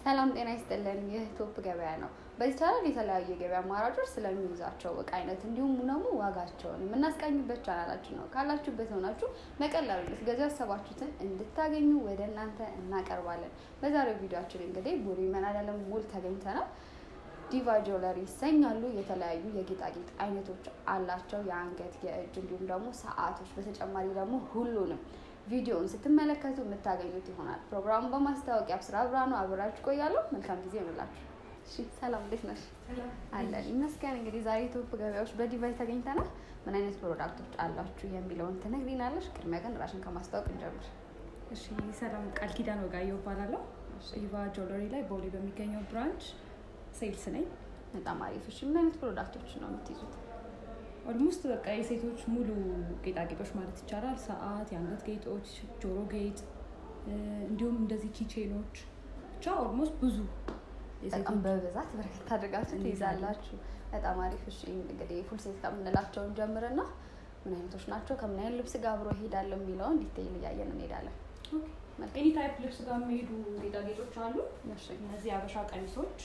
ሰላም ጤና ይስጥልን ይህ ቶፕ ገበያ ነው። በዚህ ቻናል የተለያዩ የገበያ አማራጮች ስለሚይዛቸው ዕቃ አይነት እንዲሁም ደግሞ ዋጋቸውን የምናስቃኝበት ቻናላችን ነው። ካላችሁበት ሆናችሁ በቀላሉ ልትገዙ ያሰባችሁትን እንድታገኙ ወደ እናንተ እናቀርባለን። በዛሬው ቪዲዮአችን እንግዲህ ቦሌ መድኃኒዓለም ሞል ተገኝተናል። ዲቫ ጆለሪ ይሰኛሉ። የተለያዩ የጌጣጌጥ አይነቶች አላቸው። የአንገት፣ የእጅ እንዲሁም ደግሞ ሰዓቶች፣ በተጨማሪ ደግሞ ሁሉንም ቪዲዮውን ስትመለከቱ የምታገኙት ይሆናል። ፕሮግራሙን በማስታወቂያ አብስራ ብራኑ አብራችሁ ቆያለሁ። መልካም ጊዜ ይሁንላችሁ። እሺ ሰላም፣ እንዴት ነሽ? ሰላም አለን ይመስገን። እንግዲህ ዛሬ ቶፕ ገበያዎች በዲቫ ተገኝተናል። ምን አይነት ፕሮዳክቶች አላችሁ የሚለውን ትነግሪናለሽ። ቅድሚያ ግን ራስሽን ከማስታወቅ እንጀምር። እሺ፣ ሰላም ቃል ኪዳን ወጋየሁ እባላለሁ። ዲቫ ጆለሪ ላይ ቦሌ በሚገኘው ብራንች ሴልስ ነኝ። በጣም አሪፍ። እሺ ምን አይነት ፕሮዳክቶች ነው የምትይዙት? ኦልሞስት በቃ የሴቶች ሙሉ ጌጣጌጦች ማለት ይቻላል። ሰዓት፣ የአንገት ጌጦች፣ ጆሮ ጌጥ እንዲሁም እንደዚህ ኪቼኖች ብቻ ኦልሞስት ብዙ በጣም በብዛት በርከት አድርጋችሁ ትይዛላችሁ። በጣም አሪፍ። እሺ እንግዲህ ፉል ሴት ከምንላቸውን ጀምርና ምን አይነቶች ናቸው ከምን አይነት ልብስ ጋር አብሮ ይሄዳል የሚለውን ዲቴይል እያየን እንሄዳለን። ኤኒ ታይፕ ልብስ ጋር የሚሄዱ ጌጣጌጦች አሉ። እሺ እነዚህ አበሻ ቀሚሶች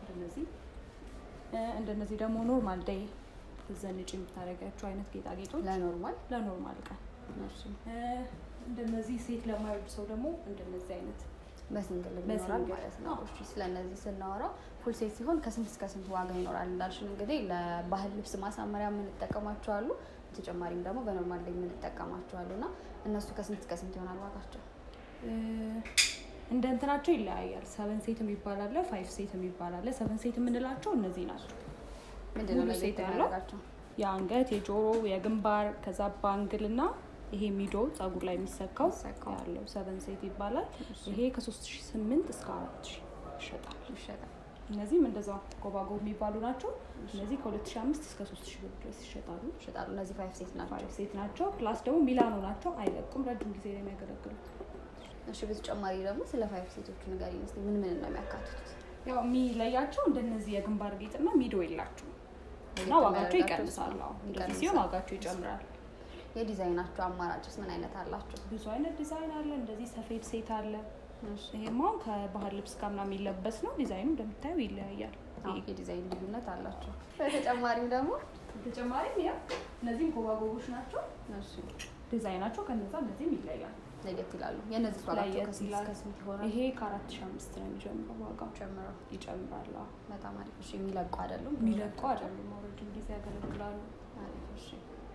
እንደነዚህ ደግሞ ኖርማል ዴይ ዘንጭ የምታደርጋቸው አይነት ጌጣጌጦች ለኖርማል ቀን። እሺ እንደነዚህ ሴት ለማይወድ ሰው ደግሞ እንደነዚህ አይነት በሲንግል ይኖራል ማለት ነው። እሺ ስለነዚህ ስናወራ ፉል ሴት ሲሆን ከስንት እስከ ስንት ዋጋ ይኖራል እንዳልሽን እንግዲህ ለባህል ልብስ ማሳመሪያ የምንጠቀማቸው አሉ። በተጨማሪም ደግሞ በኖርማል ዴይ የምንጠቀማቸው አሉና እነሱ ከስንት እስከ ስንት ይሆናል ዋጋቸው? እንደ እንትናቸው ይለያያል። 7 ሴት የሚባል አለ፣ 5 ሴት የሚባል አለ። 7 ሴት የምንላቸው እነዚህ ናቸው። ምንድነው ሙሉ ሴት ያለው? የአንገት፣ የጆሮ፣ የግንባር ከዛ ባንግልና ይሄ ሚዶ ጸጉር ላይ የሚሰካው ያለው 7 ሴት ይባላል። ይሄ ከ3008 እስከ 4000 ይሸጣል። እነዚህም እንደዛው ጎባጎብ የሚባሉ ናቸው። እነዚህ ከ2005 እስከ 3000 ብር ድረስ ይሸጣሉ። እነዚህ 5 ሴት ናቸው። 5 ሴት ናቸው። ፕላስ ደግሞ ሚላኖ ናቸው። አይለቁም፣ ረጅም ጊዜ ነው የሚያገለግሉት። እሺ በተጨማሪ ደግሞ ስለ 5 ሴቶቹ ንገሪኝ እስኪ ምን ምን ነው የሚያካትቱት? ያው የሚለያቸው እንደነዚህ የግንባር ጌጥና ሚዶ የላቸው እና ዋጋቸው ይቀንሳል። እንደዚህ ሲሆን ዋጋቸው ይጨምራል። የዲዛይናቸው አማራጭስ ምን አይነት አላቸው? ብዙ አይነት ዲዛይን አለ። እንደዚህ ሰፌድ ሴት አለ። ይሄማ ከባህል ልብስ ጋር ምናምን የሚለበስ ነው። ዲዛይኑ እንደምታየው ይለያያል። የዲዛይን ልዩነት አላቸው። በተጨማሪም ያ እነዚህም ጎባጎቦች ናቸው። እሺ ዲዛይናቸው ከነዛ እነዚህም ይለያል፣ ለየት ይላሉ። የነዚህ ዋጋቸው ከስንት ይሆናል? ይሄ ከ4005 ነው የሚጀምረው። ዋጋው ይጨምራል። በጣም አሪፍ። እሺ የሚለቁ አይደሉም? ረጅም ጊዜ ያገለግላሉ። አሪፍ። እሺ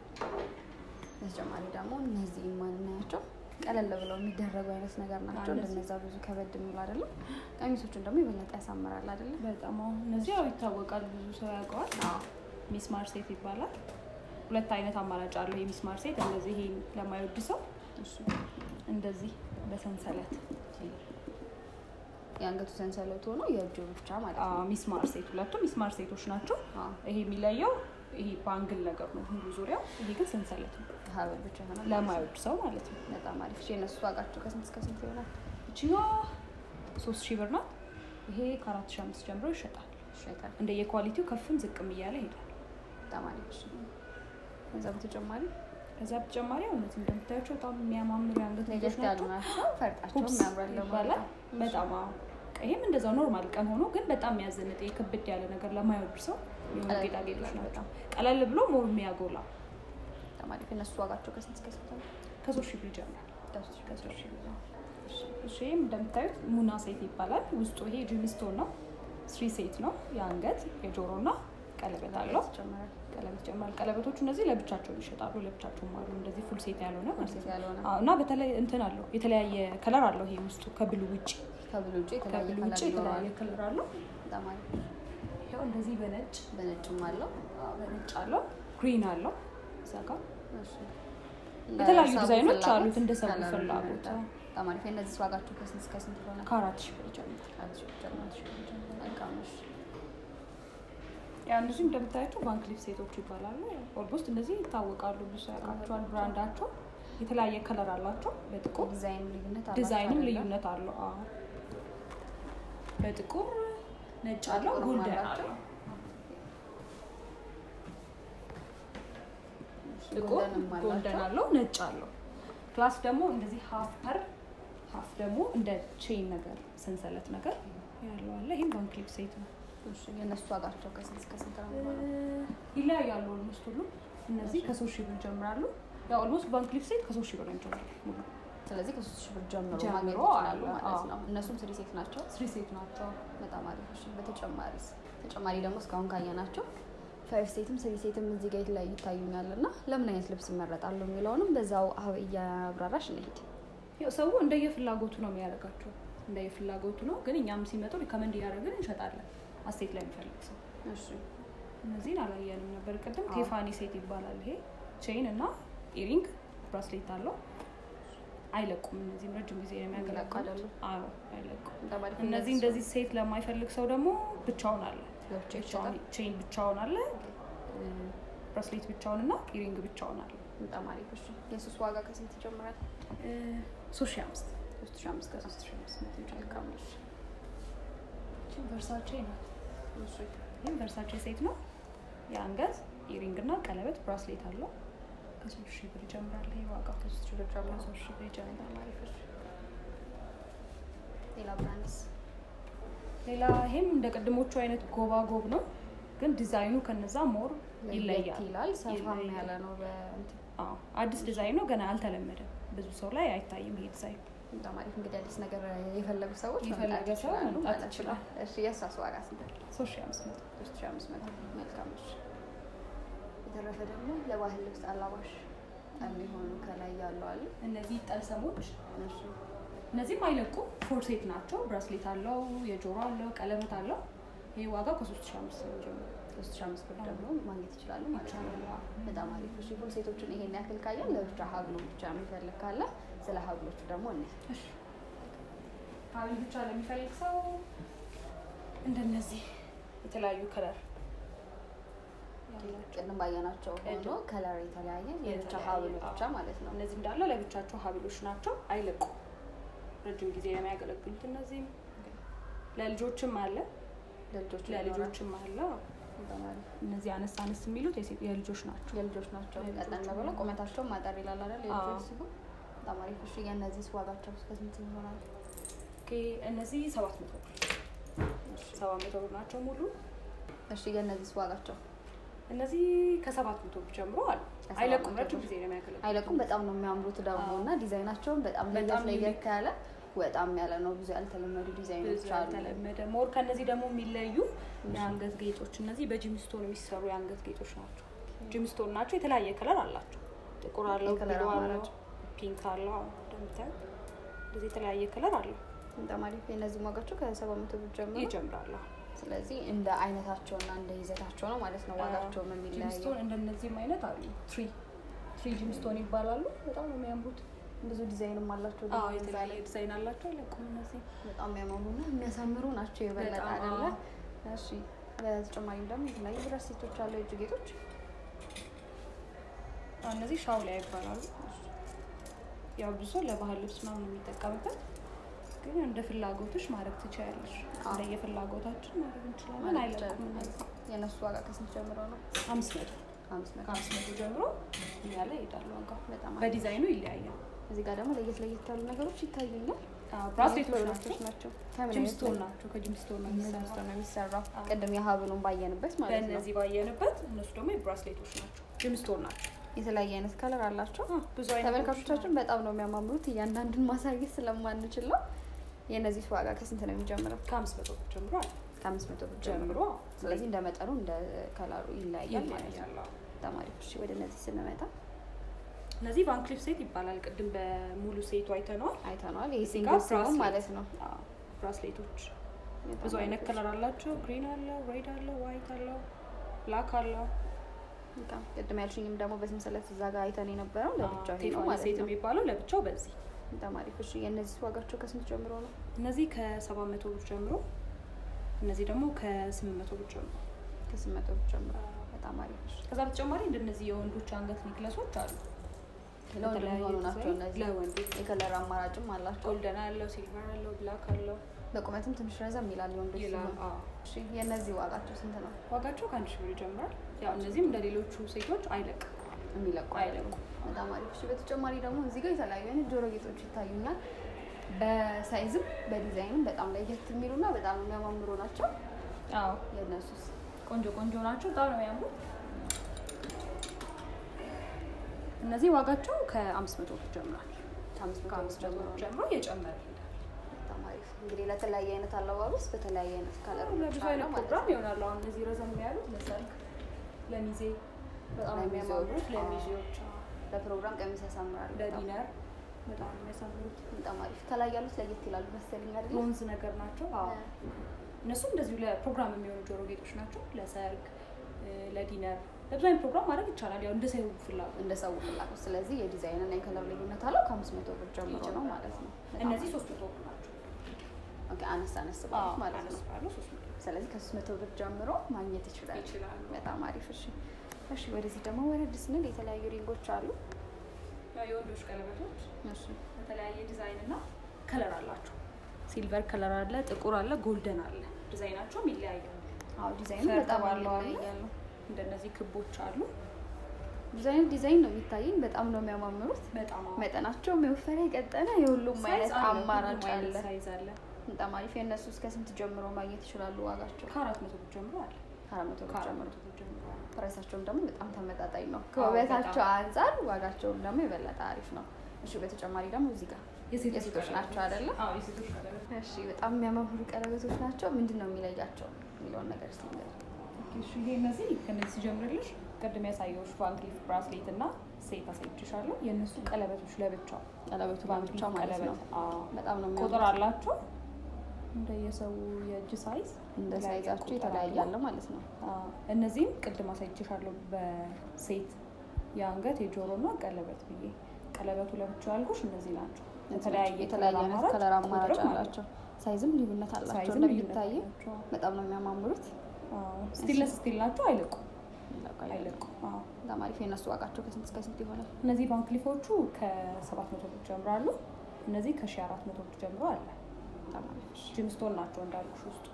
በተጨማሪ ደግሞ እነዚህ ማንናያቸው ቀለል ብለው የሚደረጉ አይነት ነገር ናቸው። እንደነዛ ብዙ ከበድ የሚሉ አይደለም። ቀሚሶቹን ደግሞ የበለጠ ያሳምራል አይደለም? በጣም እነዚህ ያው ይታወቃል፣ ብዙ ሰው ያውቀዋል። ሚስማር ሴት ይባላል። ሁለት አይነት አማራጭ አለው የሚስማር ሴት። እንደዚህ ይሄን ለማይወድ ሰው እንደዚህ በሰንሰለት የአንገቱ ሰንሰለት ሆኖ የእጁ ብቻ ማለት ነው። ሚስማር ሴት፣ ሁለቱም ሚስማር ሴቶች ናቸው። ይሄ የሚለየው ይሄ ባንግል ነገር ነው ሙሉ ዙሪያው። ይሄ ግን ሰንሰለት ነው፣ ሀብል ብቻ ይሆናል ለማይወድ ሰው ማለት ነው። በጣም አሪፍ። እሺ እነሱ ዋጋቸው ከስንት እስከ ስንት ይሆናል? እቺዋ 3000 ብር ናት። ይሄ ከ4005 ጀምሮ ይሸጣል። እንደ የኳሊቲው ከፍም ዝቅም እያለ ይሄዳል። በጣም አሪፍ። እሺ ከዛ በተጨማሪ እነዚህ እንደምታያቸው በጣም የሚያማምሩ የአንገት ጌጦች ናቸው። ፈርጣቸው የሚያምራል ይባላል። በጣም ይሄም እንደዛው ኖርማል ቀን ሆኖ ግን በጣም የሚያዘንጥ የክብድ ያለ ነገር ለማይወድ ሰው የሆነ ጌጣጌጦች ናቸው። ቀለል ብሎ ሞር የሚያጎላ በጣም አሪፍ። እነሱ ዋጋቸው ከስንት እስከ ስንት ነው? ከ3000 ብር ይጀምራል። እሺም እንደምታዩት ሙና ሴት ይባላል። ውስጡ ይሄ ጂምስቶን ነው። 3 ሴት ነው። የአንገት፣ የጆሮና ቀለበት አለው። ቀለበት ጨምራል። ቀለበቶቹ እነዚህ ለብቻቸው ይሸጣሉ፣ ለብቻቸውም አሉ። እንደዚህ ፉል ሴት ያልሆነ ማለት ነው። እና በተለይ እንትን አለው የተለያየ ከለር አለው። ይሄ ውስጡ ከብሉ ውጪ የተለያየ ከለር አለው። በጣም አሪፍ። ይሄው እንደዚህ በነጭም አለው፣ በነጭ አለው፣ ግሪን አለው። እዛጋ የተለያዩ ዲዛይኖች አሉት እንደ ሰው ፍላጎት። በጣም አሪፍ። እነዚህ ዋጋቸው ከስንት እስከ ስንት ይሆናል? ከ4000 ብር ይጀምራል። ያ እንደዚህ እንደምታያቸው ባንክ ሊፕ ሴቶች ይባላሉ። ኦልሞስት እንደዚህ ይታወቃሉ፣ ብዙ ያውቃቸዋል። ብራንዳቸው የተለያየ ከለር አላቸው። በጥቁር ዲዛይንም ልዩነት አለው። በጥቁር ነጭ አለው፣ ጎልደን አለው። ጥቁር ጎልደን አለው፣ ነጭ አለው። ፕላስ ደግሞ እንደዚህ ሀፍ ደግሞ እንደ ቼን ነገር ሰንሰለት ነገር ያለው አለ። ይሄም ቫን ክሊፕ ሴት ነው። እሺ የነሱ ዋጋቸው ከስንት እስከ ስንት ነው? ይለያያሉ ኦልሞስት ሁሉ። እነዚህ ከ3000 ብር ጀምራሉ። ያው ኦልሞስት ቫን ክሊፕ ሴት ከ3000 ብር ነው የሚጀምረው። ስለዚህ ከ3000 ብር ጀምሮ ማግኘት ይችላሉ ማለት ነው። እነሱም 3 ሴት ናቸው። 3 ሴት ናቸው። በጣም አሪፍ። እሺ በተጨማሪ ደግሞ እስካሁን ካየናቸው 5 ሴትም 3 ሴትም እዚህ ጋር ላይ ይታዩኛልና ለምን አይነት ልብስ ይመረጣሉ የሚለውንም በዛው እያብራራሽ እንሂድ። ያው ሰው እንደየፍላጎቱ ነው የሚያደርጋቸው። እንደየፍላጎቱ ነው። ግን እኛም ሲመጡ ሪከመንድ እያደረግን እንሸጣለን አስቴት ላይ የሚፈልግ ሰው። እሺ እነዚህን አላየንም ነበር ቅድም። ቴፋኒ ሴት ይባላል። ይሄ ቼን እና ኢሪንግ ብራስሌት አለው። አይለቁም። እነዚህም ረጅም ጊዜ ነው የሚያገለግሉት። አዎ አይለቁም። እነዚህ እንደዚህ ሴት ለማይፈልግ ሰው ደግሞ ብቻውን አለ። ቼን ብቻውን አለ፣ ብራስሌት ብቻውን እና ኢሪንግ ብቻውን አለ። በጣም አሪፍ። እሺ የሱስ ዋጋ ከስንት ይጀምራል? 3500 ከ3500 ቨርሳቼ ነው። ይህም ቨርሳቼ ሴት ነው። የአንገት ኢሪንግ እና ቀለበት ብራስሌት አለው። ከ3000 ብር ይጀምራል። ይሄ ዋጋ ከ3000 ብር ጀምሮ 3000 ብር ይጀምራል። ሌላ ብራንድስ? ሌላ ይሄም እንደ ቅድሞቹ አይነት ጎባ ጎብ ነው፣ ግን ዲዛይኑ ከነዛ ሞር ይለያል። ሰፋም ያለ ነው። አዲስ ዲዛይን ነው፣ ገና አልተለመደም። ብዙ ሰው ላይ አይታይም ይሄ ዲዛይን። በጣም አሪፍ። እንግዲህ አዲስ ነገር የፈለጉ ሰዎች መምጣት ይችላሉ። እሺ የእሷስ ዋጋ ስንት? 3500 መልካም። እሺ የተረፈ ደግሞ ለባህል ልብስ አላባሽ የሚሆኑ ከላይ ያለው አለ። እነዚህ ጠልሰሞች እነዚህም አይለቁም። 4 ሴት ናቸው። ብራስሌት አለው፣ የጆሮ አለው፣ ቀለበት አለው። ይሄ ዋጋ ከ3500 ጀምሮ 3500 ብር ደግሞ ማግኘት ይችላሉ ማለት ነው። በጣም አሪፍ። እሺ ፉል ሴቶችን ይሄን ያክል ካየን ለብቻ ሀብሉ ብቻ የሚፈልግ ካለ ስለ ሀብሎቹ ደግሞ እሺ ሀብል ብቻ ለሚፈልግ ሰው እንደነዚህ የተለያዩ ከለር ቅድም ባየናቸው ሆኖ ከለር የተለያየ የብቻ ሀብል ብቻ ማለት ነው። እነዚህ እንዳለ ለብቻቸው ሀብሎች ናቸው። አይለቁም። ረጅም ጊዜ የሚያገለግሉት። እነዚህም ለልጆችም አለ። ለልጆችም አለ። እነዚህ አነስ የሚሉት የልጆች ናቸው። ቀጠን ብለው ቁመታቸው ማጠር ይላል አይደል? የልጆች ሲሆን በጣም አሪፍ። እሺ የእነዚህ ዋጋቸው እስከ ስንት ይሆናል? እነዚህ 700 ብር ናቸው ሙሉ። እሺ የእነዚህ ዋጋቸው? እነዚህ ከ700 ብር ጀምሮ አሉ። አይለቁም። ረጅም ጊዜ ነው የሚያገለግሉት። አይለቁም። በጣም ነው የሚያምሩት ደግሞ እና ዲዛይናቸውን በጣም ለየት ያለ ወጣም ያለ ነው። ብዙ ያልተለመዱ ዲዛይኖች አሉ። ያልተለመደ ሞር ከነዚህ ደግሞ የሚለዩ የአንገት ጌጦች። እነዚህ በጂምስቶን የሚሰሩ የአንገት ጌጦች ናቸው። ጂምስቶን ናቸው። የተለያየ ከለር አላቸው። ጥቁር አለው፣ ብሉ አለው፣ ፒንክ አለው። እንደምታዩት እንደዚህ የተለያየ ከለር አለው። በጣም አሪፍ። የእነዚህ ዋጋቸው ከ700 ብር ጀምሮ ይጀምራሉ። ስለዚህ እንደ አይነታቸውና እንደ ይዘታቸው ነው ማለት ነው ዋጋቸው የሚለያየው። ጂምስቶን እንደነዚህም አይነት አሉ። ትሪ ጂምስቶን ይባላሉ። በጣም ነው የሚያምሩት። ብዙ ዲዛይንም አላቸው። የተለያየ ዲዛይን አላቸው። አይለቁም። እነዚህ በጣም የሚያማምሩና የሚያሳምሩ ናቸው የበለጠ አይደለ? እሺ በተጨማሪም ደግሞ የተለያዩ ብራስሌቶች አሉ፣ የእጅ ጌጦች። እነዚህ ሻውሊያ ይባላሉ። ያው ብዙ ለባህል ልብስ ምናምን የሚጠቀምበት፣ ግን እንደ ፍላጎትሽ ማድረግ ትችያለሽ። እንደየፍላጎታችን ማድረግ እንችላለን። አይለቁም። የእነሱ ዋጋ ከስንት ጀምሮ ነው? 500 ጀምሮ እያለ ይሄዳሉ። ዋጋ በጣም በዲዛይኑ ይለያያል። እዚህ ጋር ደግሞ ለየት ያሉ ነገሮች ይታዩኛል። ብራስሌቶች ናቸው። ጂምስቶን ናቸው። ከጂምስቶን ነው የሚሰራው። ቅድም የሀብሉን ባየንበት ማለት ነው። በእነዚህ ባየንበት፣ እነሱ ደግሞ የብራስሌቶች ናቸው። ጂምስቶን ናቸው። የተለያየ አይነት ከለር አላቸው። ብዙ አይነት ተመልካቾቻችን በጣም ነው የሚያማምሩት። እያንዳንዱን ማሳየት ስለማንችል ነው። የእነዚህ ዋጋ ከስንት ነው የሚጀምረው? ከ500 ብር ጀምሮ አለ። ከ500 ብር ጀምሮ። ስለዚህ እንደ መጠኑ እንደ ከለሩ ይለያያል ማለት ነው። በጣም አሪፍ። እሺ ወደ እነዚህ ስንመጣ እነዚህ ቫን ክሊፕ ሴት ይባላል። ቅድም በሙሉ ሴቱ አይተነዋል። ይሄ ሲንግል ሲሆን ማለት ነው። ብራስሌቶች ብዙ አይነት ከለር አላቸው። ግሪን አለው፣ ሬድ አለው፣ ዋይት አለው፣ ብላክ አለው። ቅድም ያልሽኝም ደግሞ በሰንሰለት እዛ ጋር አይተን የነበረው ለብቻው ይሄ ነው ማለት ሴት የሚባለው ለብቻው በዚህ። በጣም አሪፍ። እሺ የእነዚህ ዋጋቸው ከስንት ጀምሮ ነው? እነዚህ ከ700 ብር ጀምሮ፣ እነዚህ ደግሞ ከ800 ብር ጀምሮ። ከ800 ብር ጀምሮ። በጣም አሪፍ። ከዛ በተጨማሪ እንደነዚህ የወንዶች አንገት ኔክለሶች አሉ። ለወንድ የሚሆኑ ናቸው እነዚህ። ለወንድ የከለር አማራጭም አላቸው። ጎልደን አለው፣ ሲልቨር አለው፣ ብላክ አለው። በቁመትም ትንሽ ረዘም ይላል የወንዶች ሲሆን። እሺ የእነዚህ ዋጋቸው ስንት ነው? ዋጋቸው ከ1000 ብር ይጀምራል። ያው እነዚህም እንደ ሌሎቹ ሴቶች አይለቅም። አይለቁ። በጣም አሪፍ። እሺ በተጨማሪ ደግሞ እዚህ ጋር የተለያዩ አይነት ጆሮ ጌጦች ይታዩኛል። በሳይዝም በዲዛይንም በጣም ለየት የሚሉና በጣም የሚያማምሩ ናቸው። አዎ የነሱስ ቆንጆ ናቸው። በጣም ነው የሚያምሩት። እነዚህ ዋጋቸው ከ500 ብር ጀምሯል። ከ500 ብር ጀምሮ እየጨመረ በጣም አሪፍ። እንግዲህ ለተለያየ አይነት አለባበስ በተለያየ አይነት ከለር ብዙ አይነት ፕሮግራም ይሆናሉ። አሁን እነዚህ ረዘም ያሉት ለሰርግ፣ ለሚዜ በጣም የሚያማምሩት ለሚዜዎች፣ ለፕሮግራም ቀሚስ ያሳምራሉ። ለዲነር በጣም የሚያሳምሩት በጣም አሪፍ። ከላይ ያሉት ለየት ይላሉ መሰለኝ አይደል? ቦንዝ ነገር ናቸው። አዎ እነሱ እንደዚሁ ለፕሮግራም የሚሆኑ ጆሮ ጌጦች ናቸው። ለሰርግ፣ ለዲነር፣ ለብዙ አይነት ፕሮግራም ማድረግ ይቻላል። ያው እንደ ሰው ፍላጎት ስለዚህ የዲዛይን እና የከለር ልዩነት አለው። ከ500 ብር ጀምሮ ነው ማለት ነው። እነዚህ 300 ብር ናቸው። ኦኬ አነስ ባሉት ማለት ነው። ስለዚህ ከ300 ብር ጀምሮ ማግኘት ይችላል። በጣም አሪፍ። እሺ ወደዚህ ደግሞ ወረድ ስንል የተለያዩ ሪንጎች አሉ። ያው የወንዶች ቀለበቶች በተለያየ ዲዛይን እና ከለር አላቸው። ሲልቨር ከለር አለ፣ ጥቁር አለ፣ ጎልደን አለ። ዲዛይናቸውም ይለያያሉ። አዎ ዲዛይኑ በጣም ይለያያሉ። እንደነዚህ ክቦች አሉ። ዲዛይን ነው የሚታየኝ። በጣም ነው የሚያማምሩት። በጣም መጠናቸው የወፈረ የቀጠነ የሁሉም አይነት አማራጭ አለ። ሳይዝ አለ። በጣም አሪፍ። የእነሱ እስከ ስንት ጀምሮ ማግኘት ይችላሉ? ዋጋቸው ከ400 ብር ጀምሮ አለ። ከ400 ብር ጀምሮ ፕራይሳቸውም ደግሞ በጣም ተመጣጣኝ ነው። ከውበታቸው አንጻር ዋጋቸውም ደግሞ የበለጠ አሪፍ ነው። እሺ በተጨማሪ ደግሞ እዚህ ጋር የሴቶች ናቸው አይደለ? አዎ የሴቶች ቀለበት። እሺ በጣም የሚያማምሩ ቀለበቶች ናቸው። ምንድን ነው የሚለያቸው የሚለውን ነገር ሲነገር። እሺ ይሄ እነዚህ ከነዚህ ሲጀምርልሽ ቅድም ያሳየሁሽ ቫን ክሊፍ ብራስሌት እና ሴት አሳይቼሻለሁ። የእነሱ ቀለበቶች ለብቻው ቀለበቱ ለብቻው ማለት ነው። በጣም ነው ቁጥር አላቸው። እንደየሰው የእጅ ሳይዝ እንደ ሳይዛቸው የተለያያለ ማለት ነው። እነዚህም ቅድም አሳይቼሻለሁ በሴት የአንገት የጆሮና ቀለበት ብዬ ቀለበቱ ለብቻው ያልኩሽ እነዚህ ናቸው። የተለያየ ከለር አማራጭ አላቸው። ሳይዝም ልዩነት አላቸው። እንደሚታይ በጣም ነው የሚያማምሩት። ስቲል ናቸው። አይለቁ። በጣም አሪፍ። የእነሱ ዋጋቸው ከስንት እስከ ስንት ይሆናል? እነዚህ ቫን ክሊፎቹ ከ700 ብር ጀምራሉ። እነዚህ ከ1400 ብር ጀምሮ አለ። ጂምስቶን ናቸው እንዳልኩሽ ውስጡ።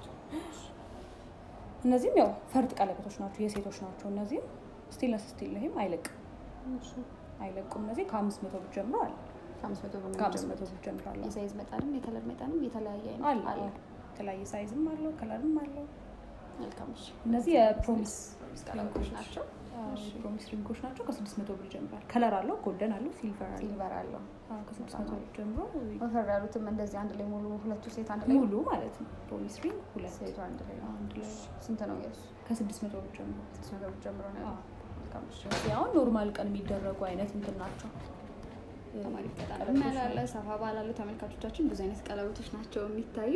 እነዚህም ያው ፈርጥ ቀለበቶች ናቸው፣ የሴቶች ናቸው። እነዚህም ስቲል ይሄም አይለቁም። እነዚህ ከ500 ብር ጀምሮ አለ። ከ500 ብር ጀምሮ አለ። የሳይዝ መጠንም የከለር መጠንም የተለያየ አይነት አለ። የተለያየ ሳይዝም አለው፣ ከለርም አለው። መልካም። እነዚህ የፕሮሚስ ቀለበቶች ናቸው። ፕሮሚስ ሪንጎች ናቸው። ከ600 ብር ጀምሯል። ከለር አለው፣ ጎልደን አለው፣ ሲልቨር አለው። ከ600 ብር ጀምሮ ወፈር ያሉትም እንደዚህ አንድ ላይ ሙሉ ሁለቱ ሴት አንድ ላይ ሙሉ ማለት ነው። ፕሮሚስ ሪንግ ሁለት ሴቱ አንድ ላይ ስንት ነው የሱ? ከ600 ብር ጀምሮ 600 ብር ጀምሮ ነው ያለው። አሁን ኖርማል ቀን የሚደረጉ አይነት እንትን ናቸው። ቀለም ያላለ ሰፋ ባላሉ ተመልካቾቻችን ብዙ አይነት ቀለበቶች ናቸው የሚታዩ።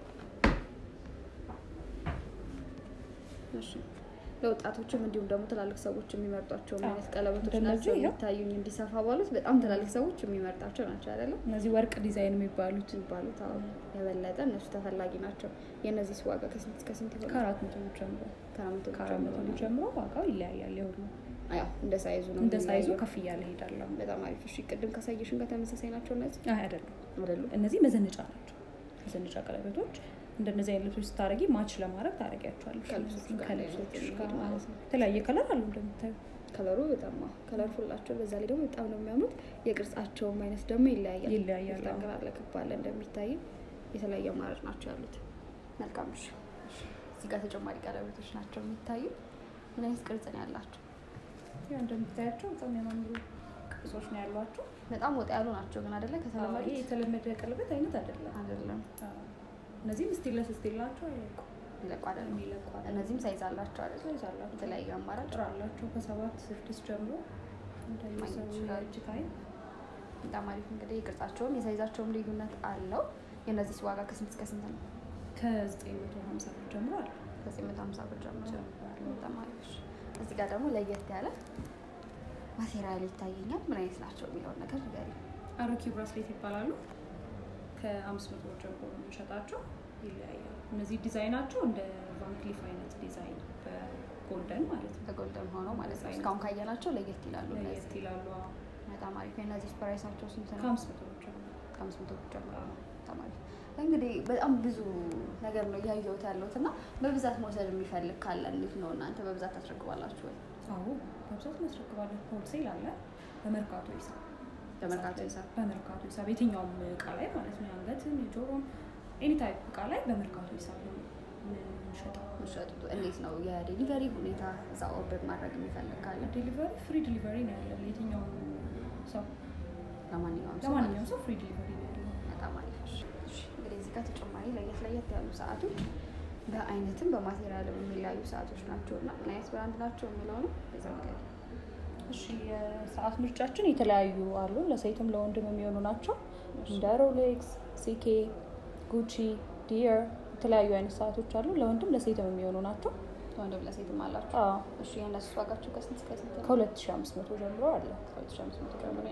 እሺ ለወጣቶችም እንዲሁም ደግሞ ትላልቅ ሰዎች የሚመርጧቸው አይነት ቀለበቶች ናቸው የሚታዩኝ። እንዲሰፋ ባሉት በጣም ትላልቅ ሰዎች የሚመርጣቸው ናቸው አይደለም? እነዚህ ወርቅ ዲዛይን የሚባሉት አዎ የበለጠ እነሱ ተፈላጊ ናቸው። የእነዚህ ዋጋ ከስንት እስከ ስንት ይሆናል? ከ400 ብር ጀምሮ ከ400 ብር ጀምሮ ዋጋው ይለያያል። ይሁን አዎ እንደ ሳይዙ ነው። እንደ ሳይዙ ከፍ እያለ ሄዳል። በጣም አሪፍ። እሺ ቅድም ካሳየሽን ጋር ተመሳሳይ ናቸው እነዚህ? አይደሉም። እነዚህ መዘነጫ ናቸው። መዘነጫ ቀለበቶች እንደነዚህ አይነት ልብሶች ስታረጊ ማች ለማድረግ ታረጊያቸዋለሽ። ከልብሶች ጋር ማለት ነው። የተለያየ ከለር አለው እንደምታዩ። ከለሩ በጣም ከለርፉል ናቸው። በዛ ላይ ደግሞ በጣም ነው የሚያምሩት። የቅርጻቸውም አይነት ደግሞ ይለያያል። ጠንቅራለ ክባለ እንደሚታይ የተለያየ አማራጭ ናቸው ያሉት። መልካም። እዚህ ጋር ተጨማሪ ቀለበቶች ናቸው የሚታዩ። ምን አይነት ቅርጽ ነው ያላቸው? ያው እንደምታያቸው በጣም የሚያማምሩ ቅርጾች ነው ያሏቸው። በጣም ወጣ ያሉ ናቸው ግን አይደለ? ከተለመደ የተለመደ ቀለበት አይነት አይደለም። እነዚህም ስቲል ናቸው። ይለቁ አይደለም? እነዚህም ሳይዝ አላቸው አይደል? ሳይዝ አላቸው። የተለያዩ አማራጭ አላቸው ከ7-6 ጀምሮ እንደየሰው በጣም አሪፍ። እንግዲህ የቅርጻቸውም የሳይዛቸውም ልዩነት አለው። የእነዚህ ዋጋ ከስንት እስከ ስንት ነው? ከ950 ብር ጀምሮ አለ። ከ950 ብር ጀምሮ በጣም አሪፍ። እዚህ ጋር ደግሞ ለየት ያለ ማቴሪያል ይታየኛል። ምን አይነት ናቸው የሚለውን ነገር ንገሪኝ። አሮኪ ብራስሌት ይባላሉ። ከ500 ብር ጀምሮ ነው የሚሸጣቸው። ይለያያሉ። እነዚህ ዲዛይናቸው እንደ ቫን ክሊፍ አይነት ዲዛይን በጎልደን ማለት ነው። በጎልደን ሆኖ ማለት ነው። እስካሁን ካየናቸው ለየት ይላሉ። በጣም አሪፍ። እነዚህ ፕራይሳቸው ስንት ነው? ከ500 ብር ጀምሮ። ከ500 ብር ጀምሮ በጣም አሪፍ። እንግዲህ በጣም ብዙ ነገር ነው እያየሁት ያለሁት እና በብዛት መውሰድ የሚፈልግ ካለ እንዴት ነው እናንተ በብዛት ታስረክባላችሁ ወይ? አዎ በብዛት እናስረክባለን። ሆልሴል አለ፣ በመርካቶ ይሰራል። በመርካቶ ሂሳብ የትኛውም እቃ ላይ ማለት ነው የአንገትም የጆሮም ኤኒ ታይፕ እቃ ላይ በመርካቶ ሂሳብ ነው የምንሸጠው። እንዴት ነው የዴሊቨሪ ሁኔታ? እዛ ኦርደር ማድረግ የሚፈልግ ካለ ዴሊቨሪ ፍሪ ዴሊቨሪ ነው ያለው ለየትኛውም ሰው ለማንኛውም ሰው ፍሪ ዴሊቨሪ ነው ያለው። በጣም አሪፍ። እንግዲህ እዚህ ጋር ተጨማሪ ለየት ያሉ ሰዓቶች በአይነትም በማቴሪያልም የሚለያዩ ሰዓቶች ናቸው እና ምን አይነት ብራንድ ናቸው የሚለው ነው በዛ ነገር። እሺ የሰዓት ምርጫችን የተለያዩ አሉ። ለሴትም ለወንድም የሚሆኑ ናቸው። እንደ ሮሌክስ፣ ሲኬ፣ ጉቺ፣ ዲየር የተለያዩ አይነት ሰዓቶች አሉ። ለወንድም ለሴትም የሚሆኑ ናቸው። ለወንድም ለሴትም አላቸው። እሺ የእነሱ ዋጋቸው ከስንት እስከ ስንት ነው? ከ2500 ጀምሮ አለ። ከ2500 ጀምሮ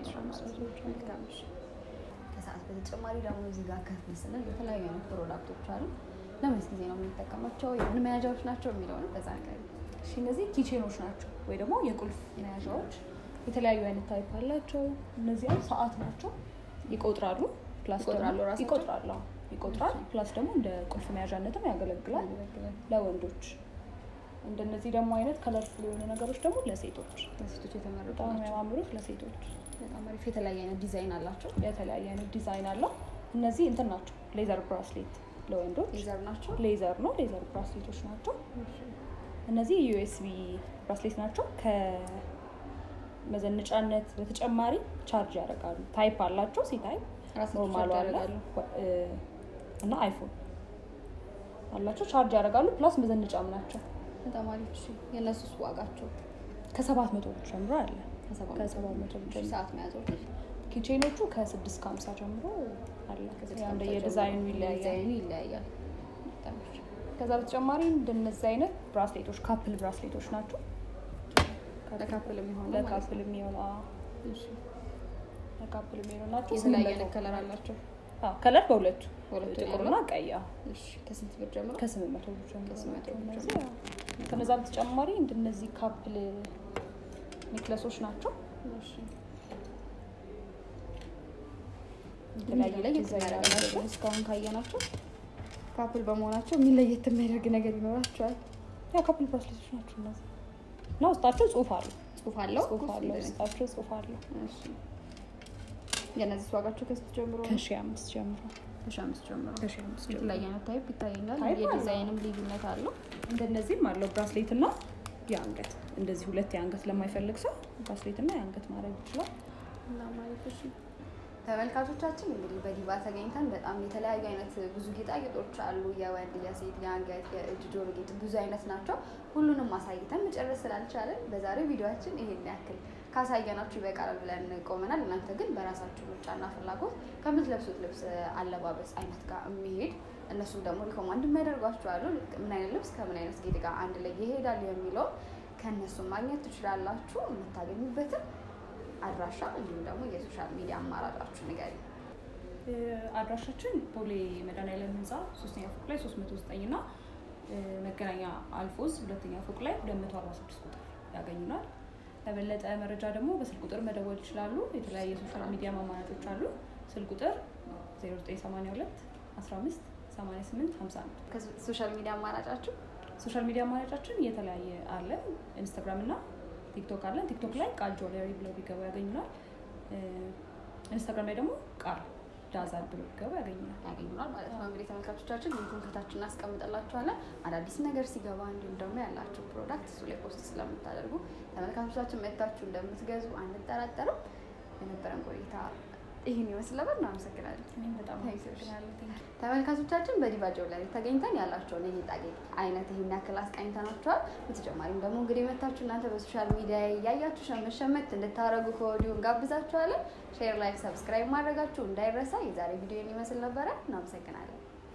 ከሰዓት በተጨማሪ ደግሞ እዚህ ጋር ከፍ ስንል የተለያዩ አይነት ፕሮዳክቶች አሉ። ለምንስ ጊዜ ነው የምንጠቀማቸው? የምን መያዣዎች ናቸው የሚለውን በዛ ነገር። እሺ እነዚህ ኪቼኖች ናቸው ወይ ደግሞ የቁልፍ መያዣዎች። የተለያዩ አይነት ታይፕ አላቸው። እነዚህ ሰዓት ናቸው። ይቆጥራሉ ፕላስ ደግሞ ይቆጥራል ፕላስ ደግሞ እንደ ቁልፍ መያዣነትም ያገለግላል ለወንዶች። እንደነዚህ ደግሞ አይነት ከለርፉል የሆኑ ነገሮች ደግሞ ለሴቶች የተመረጡ በጣም የሚያማምሩት ለሴቶች በጣም አሪፍ። የተለያየ አይነት ዲዛይን አላቸው። የተለያየ አይነት ዲዛይን አለው። እነዚህ እንትን ናቸው ሌዘር ብራስሌት ለወንዶች ሌዘር ናቸው። ሌዘር ብራስሌቶች ናቸው። እነዚህ ዩኤስቢ ብራስሌት ናቸው። ከመዘነጫነት በተጨማሪ ቻርጅ ያደርጋሉ። ታይፕ አላቸው። ሲ ታይፕ ኖርማል አለ እና አይፎን አላቸው። ቻርጅ ያደርጋሉ ፕላስ መዘነጫም ናቸው። በጣም አሪፍ። እሺ የነሱስ ዋጋቸው? ከ700 ብር ጀምሮ አለ። ከ700 ብር ሰዓት መያዞች ኪቼኖቹ ከ650 ጀምሮ አለ። እንደ የዲዛይኑ ይለያያል። ከዛ በተጨማሪ እንደነዚህ አይነት ብራስሌቶች ካፕል ብራስሌቶች ናቸው። ለካፕል የሚሆኑ ናቸው። የተለያየ ከለር አላቸው። ከለር በሁለቱ ጥቁርና ቀይ። እሺ ከስንት ብር ጀምሮ? ከ800 ብር ጀምሮ። ከነዛ በተጨማሪ እንደነዚህ ካፕል ኔክለሶች ናቸው። እሺ የተለያየ ዲዛይን አላቸው። እስካሁን ካየናቸው ካፕል በመሆናቸው የሚለየት የሚያደርግ ነገር ይኖራቸዋል። ካፕል ብራስሌቶች ናቸው እነዚህ እና ውስጣቸው ጽሑፍ አለው። ውስጣቸው ጽሑፍ አለው። እሺ የነዚህ ዋጋቸው ከስንት ጀምሮ? ከ1500 ጀምሮ። የተለያየ አይነት ታይፕ ይታየኛል። የዲዛይንም ልዩነት አለው። እንደነዚህም አለው ብራስሌት እና የአንገት። እንደዚህ ሁለት የአንገት ለማይፈልግ ሰው ብራስሌት እና የአንገት ማድረግ ይችላል። እና ማለት እሺ ተመልካቾቻችን እንግዲህ በዲቫ ተገኝተን በጣም የተለያዩ አይነት ብዙ ጌጣጌጦች አሉ። የወንድ፣ የሴት፣ የአንገት፣ የእጅ ጆሮ ጌጥ ብዙ አይነት ናቸው። ሁሉንም ማሳይተን መጨረስ ስላልቻለን በዛሬው ቪዲዮአችን ይሄን ያክል ካሳየናችሁ ይበቃል ብለን ቆመናል። እናንተ ግን በራሳችሁ ምርጫና ፍላጎት ከምትለብሱት ልብስ አለባበስ አይነት ጋር የሚሄድ እነሱም ደግሞ ሪኮማንድ የሚያደርጓችሁ አሉ። ምን አይነት ልብስ ከምን አይነት ጌጥ ጋር አንድ ላይ ይሄዳል የሚለው ከነሱ ማግኘት ትችላላችሁ። የምታገኙበትን አድራሻ እንዲሁም ደግሞ የሶሻል ሚዲያ አማራጫችሁ ንገሪ። አድራሻችን ቦሌ መድኃኒዓለም ህንፃ 3ኛ ፎቅ ላይ 309 እና መገናኛ አልፎዝ 2ኛ ፎቅ ላይ 246 ቁጥር ያገኙናል። ለበለጠ መረጃ ደግሞ በስልክ ቁጥር መደወል ይችላሉ። የተለያየ ሶሻል ሚዲያ አማራጮች አሉ። ስልክ ቁጥር 0982 15 88 51። ከሶሻል ሚዲያ አማራጫችን የተለያየ አለ። ኢንስታግራም እና ቲክቶክ አለን። ቲክቶክ ላይ ቃል ጆለሪ ብለው ቢገቡ ያገኙናል። ኢንስታግራም ላይ ደግሞ ቃል ዳዛል ብለው ቢገቡ ያገኙናል ማለት ነው። እንግዲህ ተመልካቾቻችን ሊንኩን ከታች እናስቀምጥላችኋለን። አዳዲስ ነገር ሲገባ እንዲሁም ደግሞ ያላችሁ ፕሮዳክት እሱ ላይ ፖስት ስለምታደርጉ ተመልካቾቻችን መጥታችሁ እንደምትገዙ አንጠራጠርም። የነበረን ቆይታ ይህን ይመስል ነበር። እናመሰግናለን። እኔም በጣም አመሰግናለሁ። ተመልካቾቻችን በዲቫ ጆለሪ ተገኝተን ያላቸውን የጌጣጌጥ አይነት ይህን ያክል አስቃኝተናችኋል። በተጨማሪም ደግሞ እንግዲህ መታችሁ እናንተ በሶሻል ሚዲያ ያያችሁ ሸመት እንድታረጉ ከወዲሁ እንጋብዛችኋለን። ሼር፣ ላይክ፣ ሰብስክራይብ ማድረጋችሁ እንዳይረሳ። የዛሬ ቪዲዮ ይመስል ነበረ። እናመሰግናለን።